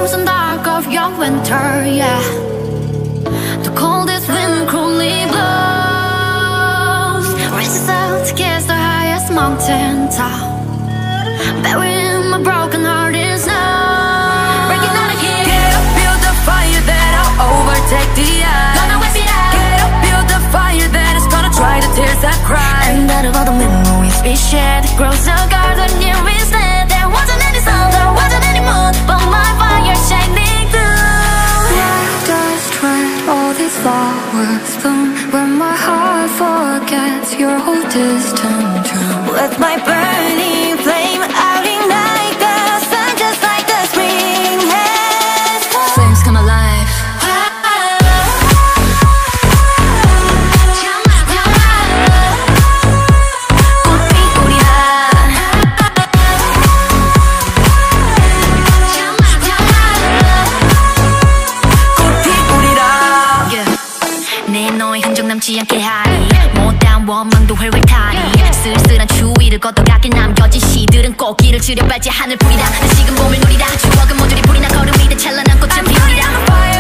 frozen dark of young winter, yeah. The coldest wind cruelly blows, races out to kiss the highest mountain top. Burying my broken heart in snow. Breaking out of here. Get up, build the fire that'll overtake the eye. Gonna whip it out. Get up, build the fire that is gonna dry the tears I cry. And out of all the memories we shared, grows a garden near instead. There wasn't any sun, there wasn't any moon, but my fire shining through. Where does red all these flowers bloom? When my heart forgets your whole distant room. With my burning flame out ignite the sun, just like the spring has. Flames come alive. 내 너의 흔적 남지 않게 하리 못다한 원망도 회회타리 쓸쓸한 추위를 걷어가길 남겨진 시들은 꽃길을 지려 밟지 하늘 뿌리다 다시금 봄을 누리다 추억은 모조리 불이 나 걸음 위에 찬란한 꽃을 피우리라.